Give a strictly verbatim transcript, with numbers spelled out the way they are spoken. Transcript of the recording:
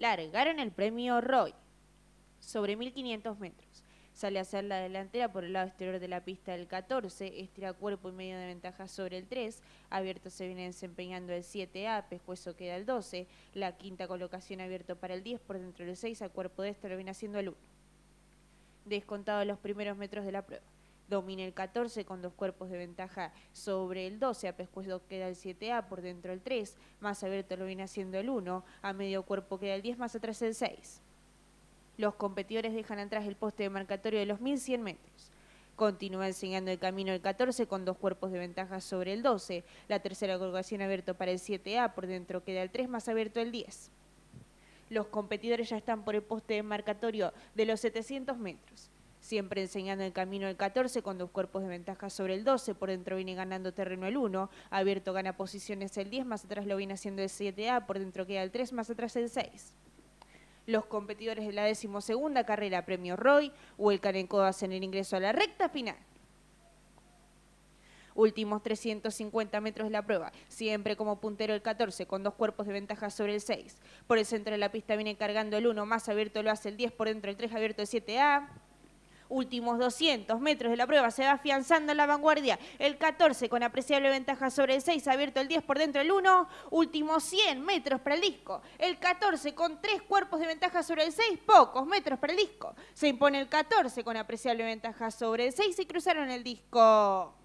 largaron el premio Roy sobre mil quinientos metros. Sale a hacer la delantera por el lado exterior de la pista del catorce, estira cuerpo y medio de ventaja sobre el tres, abierto se viene desempeñando el siete A, pescuezo queda el doce, la quinta colocación abierto para el diez, por dentro del seis, a cuerpo de este lo viene haciendo el uno. Descontado los primeros metros de la prueba. Domina el catorce con dos cuerpos de ventaja sobre el doce, a pescuezo queda el siete A, por dentro el tres, más abierto lo viene haciendo el uno, a medio cuerpo queda el diez, más atrás el seis. Los competidores dejan atrás el poste de marcatorio de los mil cien metros. Continúa enseñando el camino el catorce con dos cuerpos de ventaja sobre el doce. La tercera colocación abierto para el siete A, por dentro queda el tres, más abierto el diez. Los competidores ya están por el poste de marcatorio de los setecientos metros. Siempre enseñando el camino el catorce con dos cuerpos de ventaja sobre el doce, por dentro viene ganando terreno el uno, abierto gana posiciones el diez, más atrás lo viene haciendo el siete A, por dentro queda el tres, más atrás el seis. Los competidores de la decimosegunda carrera Premio Roy, vuelcan en codo hacen el ingreso a la recta final. Últimos trescientos cincuenta metros de la prueba, siempre como puntero el catorce con dos cuerpos de ventaja sobre el seis. Por el centro de la pista viene cargando el uno, más abierto lo hace el diez, por dentro el tres, abierto el siete A. Últimos doscientos metros de la prueba, se va afianzando en la vanguardia el catorce con apreciable ventaja sobre el seis, abierto el diez, por dentro el uno. Últimos cien metros para el disco, el catorce con tres cuerpos de ventaja sobre el seis, pocos metros para el disco. Se impone el catorce con apreciable ventaja sobre el seis y cruzaron el disco.